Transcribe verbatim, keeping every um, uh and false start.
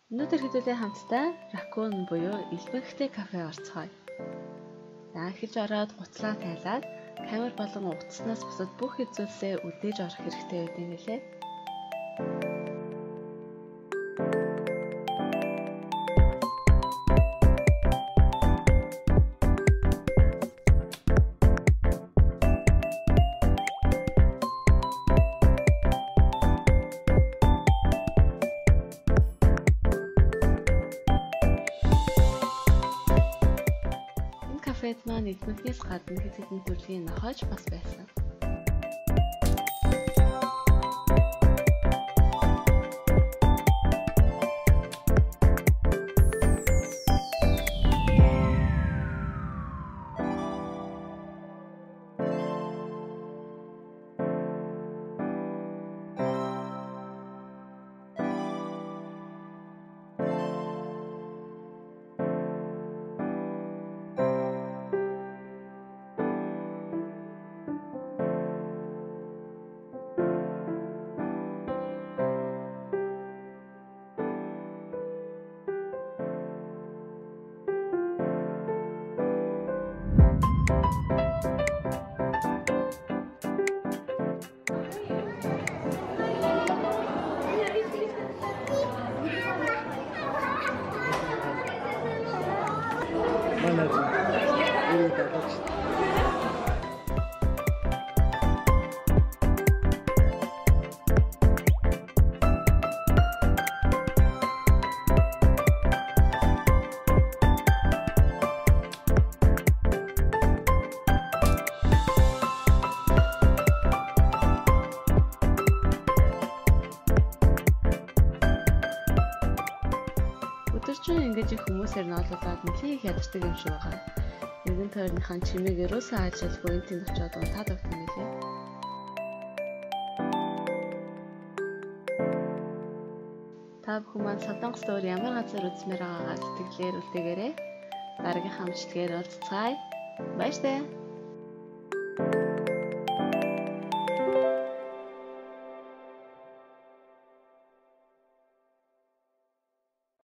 Өнөөдөр хэдүүлээ хамтдаа Raccoon буюу элбэгтэй кафе орцгоё. За эхэлж ороод гутлаа тайлаад камер болон утаснаас бусад бүх хэзүүлсээ үдээж орох хэрэгтэй байд юм билээ. Кафед маань эднээс гадна хэд хэдэн төрлийн нохойч бас байсан. Өдөржин ингэж их хүмүүсээр ноололоод нэлээд их ядардаг юм шиг байгаа. Нэгэн тойрныхаа чимээг ерөөсөө ажилгүй энэ тэнд очиод унтаад өгөх юм билээ. Та бүхэн маань Солонгос дөр ямар газар үзмээр байгаагаа сэтгэлээр үлдээгээрэй. Дараагийн хамтлагээр уулзцаая. Баярлалаа.